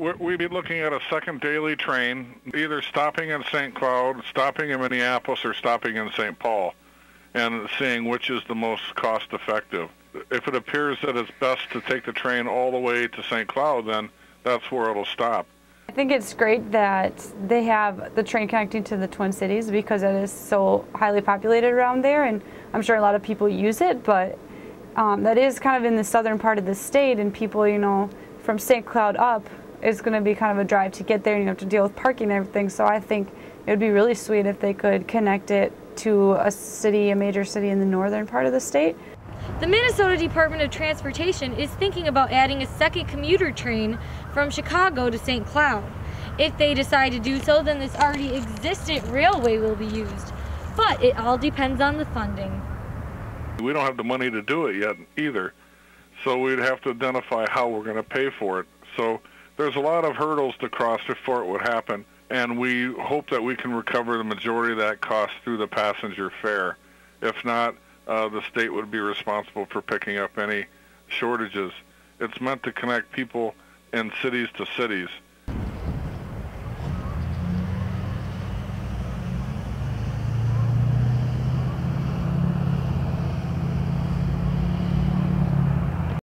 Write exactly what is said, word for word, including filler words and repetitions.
We're, we'd be looking at a second daily train, either stopping in Saint Cloud, stopping in Minneapolis, or stopping in Saint Paul, and seeing which is the most cost-effective. If it appears that it's best to take the train all the way to Saint Cloud, then that's where it'll stop. I think it's great that they have the train connecting to the Twin Cities because it is so highly populated around there, and I'm sure a lot of people use it, but um, that is kind of in the southern part of the state, and people, you know, from Saint Cloud up, it's going to be kind of a drive to get there, and you have to deal with parking and everything, so I think it would be really sweet if they could connect it to a city, a major city in the northern part of the state. The Minnesota Department of Transportation is thinking about adding a second commuter train from Chicago to Saint Cloud. If they decide to do so, then this already existent railway will be used. But it all depends on the funding. We don't have the money to do it yet either, so we'd have to identify how we're going to pay for it. So there's a lot of hurdles to cross before it would happen, and we hope that we can recover the majority of that cost through the passenger fare. If not, uh, the state would be responsible for picking up any shortages. It's meant to connect people in cities to cities.